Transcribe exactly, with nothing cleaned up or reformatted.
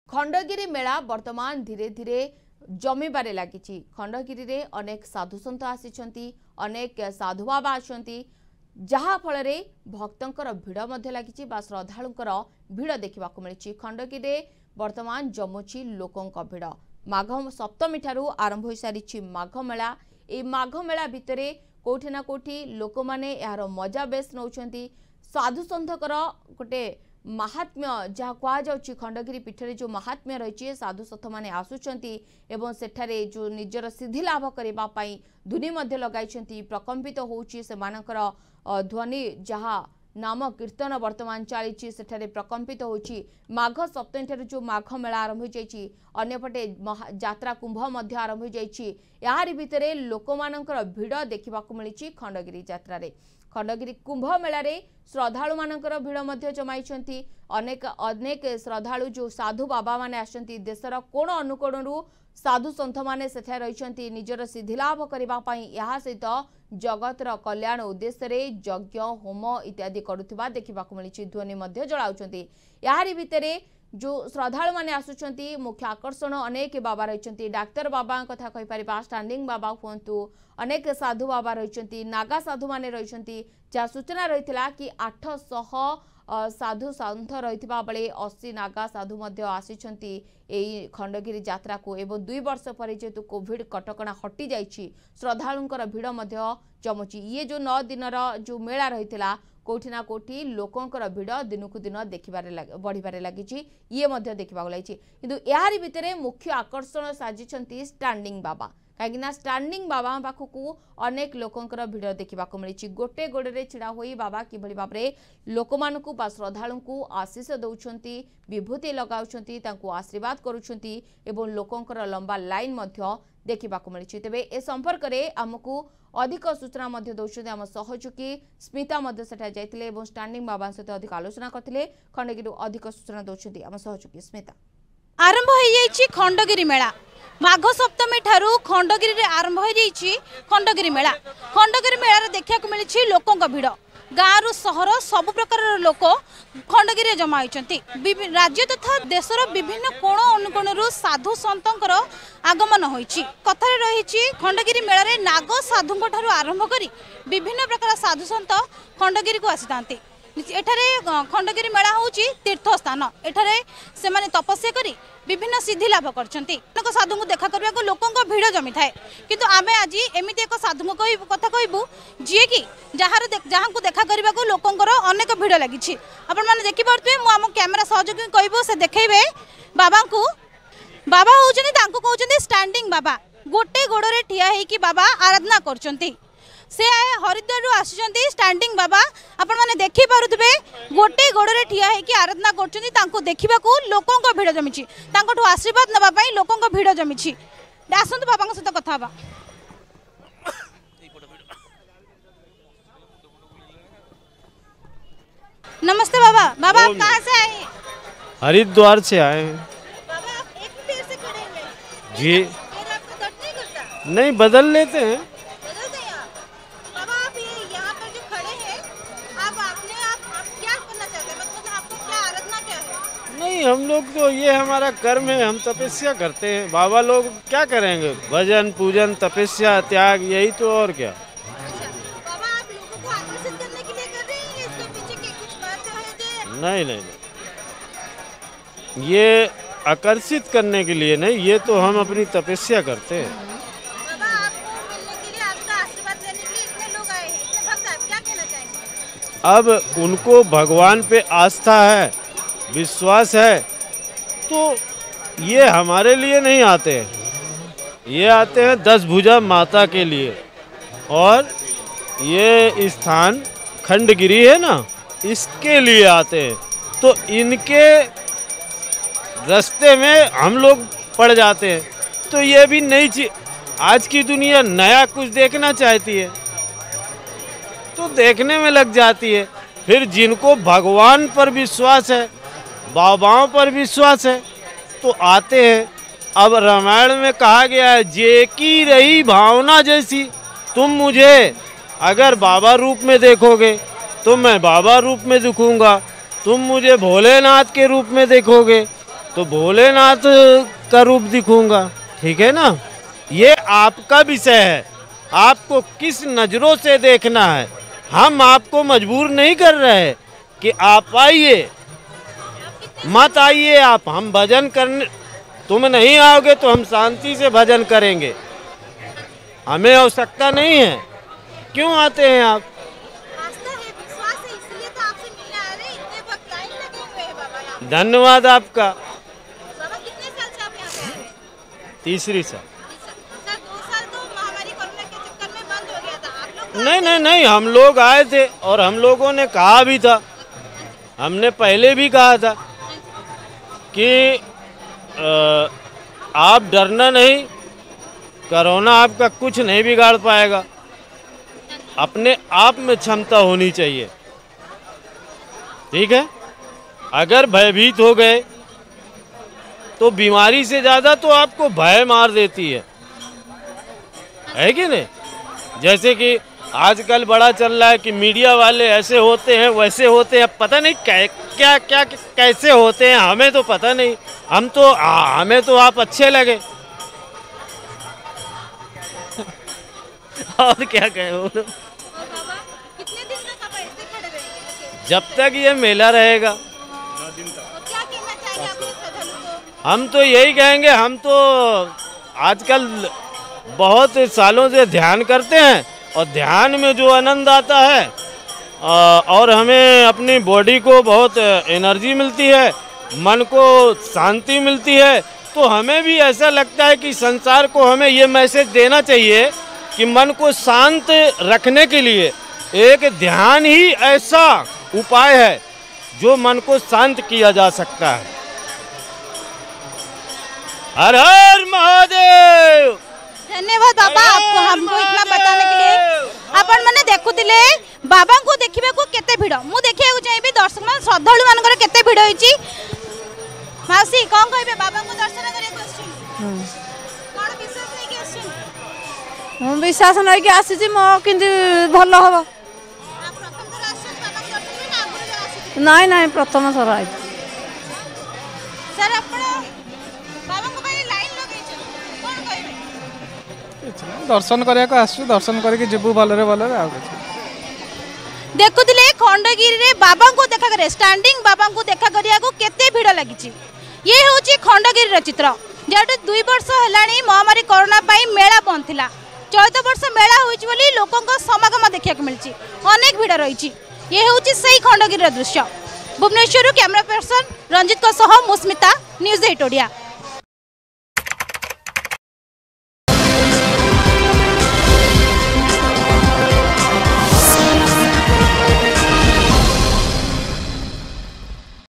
खंडगिरी मेला वर्तमान धीरे धीरे जमीबारे लगी। खंडगिरी रे अनेक साधु सन्त आसी अनेक साधु बाबा आछंती जहा फल भक्तंकर भिड़ मध्य लगी श्रद्धालुंकर भिड़ देखा मिली। खंडगिरी वर्तमान जमुची लोकों भिड़ माघ सप्तमी ठारू आरंभ हो सारी माघ मेला। ए माघ मेला भितर कोठी ना कोठी लोक माने यार मजा बेस नौछंती। साधु सन्थकर गोटे महात्म्य जहाँ कहुच्छी खंडगिरी पीठरे जो महात्म्य रही साधु सन्थ मैंने आसुचंती एवं सेठारे जो निजर सिद्धि लाभ करने ध्वनि मध्य लगाई प्रकम्पित होउची सेमानकर ध्वनि जहाँ नाम कीर्तन वर्तमान चली सेठारे प्रकम्पित होउची। माघ सप्तमी ठारू जो माघ मेला आरंभ हो जाइए अन्यपटे यात्रा कुंभ मध्य आरंभ हो जाइए। यारी भितरे लोकमानंकर भिड़ देखा मिली। खंडगिरी यात्रा रे खंडगिरी कुंभ मेला रे श्रद्धालु मानकर भिड़ मध्य जमाई अनेक अनेक श्रद्धालु जो साधु बाबा माने आसंती देशर कोण अनुकोणरू साधु सन्थ माने सेठा रही निजर सिद्धि लाभ करने यह सहित जगतर कल्याण उद्देश्य रे यज्ञ होम इत्यादि करुवा देखा मिली। ध्वनि मध्य जलाउछंती। यारी भितरे जो श्रद्धालु माने आसुचंती मुख्य आकर्षण अनेक बाबा रही डाक्तर बाबा कथा कहि परिबा स्टैंडिंग बाबा हुंतु अनेक साधु बाबा रही नागा साधु माने रही जहाँ सूचना रही कि आठ सौ साधु सन्थ रही बेले अशी नागा साधु मध्य आसिछंती एई खंडगिरी यात्रा को एवं दुई वर्ष पर जेतु कोविड कटकणा हटि जाइछि श्रद्धालुंकर भिड़ मध्य जमुची। ये जो नौ दिन जो मेला रही कोठी ना कोठी लोकंकर भिड़ दिनकू दिन देखिबारे बढ़िबारे लगी ये मध्य देखा लगी। किंतु यारी भितरे मुख्य आकर्षण साजिछंती स्टैंडिंग बाबा कहीं स्टैंडिंग बाबा पाखक अनेक लोकंकर भिड़ देखा मिली। गोटे गोड़े छिड़ा होई बाबा किभली भाव में लोक मानकु बा श्रद्धालु को आशीष दौरान विभूति लगाउछंती तांकु आशीर्वाद करुछंती एवं लोकंकर लंबा लाइन मध्य देखा मिली। तेबे ए संपर्क में आमको अधिक सूचना मध्य दौरान आम सहयोगी स्मिता मध्य सेठा जाइतिले एवं स्टैंडिंग बाबा सहित अधिक आलोचना करथिले। खंडगिरी अधिक सूचना दौरान आम सहयोगी स्मिता। आरंभ हो जाइए खंडगिरी मेला माघ सप्तमी ठारू खंडगिरी रे आरंभ हो जाइए खंडगिरी मेला। खंडगिरी मेला रे देखा मिली लोकों भिड़ गाँव रु सहर सबु प्रकार लोक खंडगिरी जमा होती। राज्य तथा देशर विभिन्न कोण अनुकोणरू साधु सन्तंकर आगमन होइछि। कथारे रही खंडगिरी मेला रे नाग साधुंक ठारू आरंभ करी विभिन्न प्रकार साधु सन्त खंडगिरी को आसीथांती। एठारे खंडगिरी मेला होउछि तीर्थ स्थान। एठारे से माने तपस्या करी विभिन्न सिद्धि लाभ करछंती। अनेक साधु को देखा करबा को लोकों को भीड़ जमी थाए। किंतु आमे आज एमिति एक साधु को कथा कहबू जे कि जहार जहां को देखा करबा को लोकों अनेक भीड़ लगी। आपण माने देखि परथि मु आम कैमरा सहयोगी कहबू से देखैबे बाबा को। बाबा होउछनी तांको कहउछनी स्टैंडिंग बाबा गोटे गोड़े ठिया हेकी बाबा आराधना करछंती। से हरिद्वार आसिचंती स्टैंडिंग बाबा आपण माने देखि पारुथबे गोटे गोड़े ठिया हेकी आराधना करछंती। तांको देखिबाकू लोकों को भीड़ जमिछि तांकोठु आशीर्वाद नबा पई लोकों को भीड़ जमिछि। आसंतु बाबा सहित कथा बा। नमस्ते बाबा। बाबा आप कहाँ से आए? हरिद्वार से आए हैं। बाबा आप एक पैर से खड़े हैं जी? पैर आपको दर्द नहीं करता? नहीं, बदल लेते हैं। बदल गए आप? बाबा आप ये यहाँ पर जो खड़े हैं आप आपने आप, आप क्या करना चाहते हैं? मतलब आपको क्या आराधना क्या है? नहीं, हम लोग तो ये हमारा कर्म है, हम तपस्या करते हैं। बाबा लोग क्या करेंगे? भजन पूजन तपस्या त्याग यही तो, और क्या। बाबा आप लोगों को आकर्षित करने के लिए कर रहे हैं इसके पीछे की कुछ बात जो है जे नहीं नहीं नहीं, ये आकर्षित करने के लिए नहीं, ये तो हम अपनी तपस्या करते हैं। बाबा आपको मिलने के लिए आपका आशीर्वाद लेने के लिए इतने लोग आए हैं, इतने भक्त आप क्या कहना चाहेंगे? अब उनको भगवान पे आस्था है, विश्वास है, तो ये हमारे लिए नहीं आते हैं, ये आते हैं दस भुजा माता के लिए। और ये स्थान खंडगिरी है ना, इसके लिए आते हैं। तो इनके रास्ते में हम लोग पड़ जाते हैं। तो ये भी नई चीज, आज की दुनिया नया कुछ देखना चाहती है तो देखने में लग जाती है। फिर जिनको भगवान पर विश्वास है, बाबाओं पर विश्वास है, तो आते हैं। अब रामायण में कहा गया है, जे की रही भावना जैसी। तुम मुझे अगर बाबा रूप में देखोगे तो मैं बाबा रूप में दिखूंगा, तुम मुझे भोलेनाथ के रूप में देखोगे तो भोलेनाथ का रूप दिखूंगा। ठीक है ना, ये आपका विषय है, आपको किस नज़रों से देखना है। हम आपको मजबूर नहीं कर रहे कि आप आइए, मत आइए आप, हम भजन करने, तुम नहीं आओगे तो हम शांति से भजन करेंगे, हमें आवश्यकता नहीं है। क्यों आते हैं आप? आस्था है, विश्वास है, इसलिए तो आपसे मिलने आ रहे हैं। इतने वक्त लाइन लगे हुए हैं बाबा यहाँ पे। धन्यवाद आपका। बाबा कितने साल से आप यहाँ पे आ रहे हैं? तीसरी साल। सर दो साल तो महामारी कोरोना के चक्कर में बंद हो गया था, आप लोग तो नहीं नहीं नहीं, हम लोग आए थे और हम लोगों ने कहा भी था, हमने पहले भी कहा था कि आ, आप डरना नहीं, कोरोना आपका कुछ नहीं बिगाड़ पाएगा, अपने आप में क्षमता होनी चाहिए। ठीक है, अगर भयभीत हो गए तो बीमारी से ज़्यादा तो आपको भय मार देती है, है कि नहीं? जैसे कि आजकल बड़ा चल रहा है कि मीडिया वाले ऐसे होते हैं वैसे होते हैं, पता नहीं क्या क्या क्या कैसे होते हैं, हमें तो पता नहीं। हम तो आ, हमें तो आप अच्छे लगे। और क्या कहें, और बाबा कितने दिन तक आप ऐसे खड़े रहेंगे? जब तक ये मेला रहेगा। और क्या कहना चाहेंगे अपने श्रद्धालु को? हम तो यही कहेंगे, हम तो आजकल बहुत सालों से ध्यान करते हैं और ध्यान में जो आनंद आता है और हमें अपनी बॉडी को बहुत एनर्जी मिलती है, मन को शांति मिलती है, तो हमें भी ऐसा लगता है कि संसार को हमें ये मैसेज देना चाहिए कि मन को शांत रखने के लिए एक ध्यान ही ऐसा उपाय है जो मन को शांत किया जा सकता है। हर हर महादेव। धन्यवाद बाबा आपको हमको इतना बताने के लिए। आपण माने देखुतिले बाबा को देखिबे को केते भिड़, मु देखिया को चाहिबे दर्शक मान श्रद्धालु मानकर केते भिड़ होईची। मासी कोन कहबे बाबा को दर्शन करे क्वेश्चन कोन विश्वास नहीं के क्वेश्चन? मु विश्वास नहीं के आसी मो किंतु भल हम। आप प्रथम थर आछन बाबा को दर्शन ना आगुर आसी? नहीं नहीं प्रथम थर आई। सर आपण बाबा को पहले लाइन लगै छ, कोन कहबे? दर्शन करिया को आसु, दर्शन करके जीवु भलरे भलरे आ कुछ। देखुतिले खंडगिरी रे बाबा को देखा करे, स्टैंडिंग बाबा को देखा करिया को केते भिड़ लागिची। ये होची खंडगिरी रे चित्र, जेटु दुई वर्ष हेलाणी महामारी कोरोना पाई मेला बंद थिला। चौथ वर्ष मेला होईची बोली लोकंक समागम देखिया को मिलची, अनेक भिड़ रहीची। ये होची सही खंडगिरी रे दृश्य। भुवनेश्वर कैमरा पर्सन रंजित को सह मुस्मिता, न्यूज़ एट ओडिया।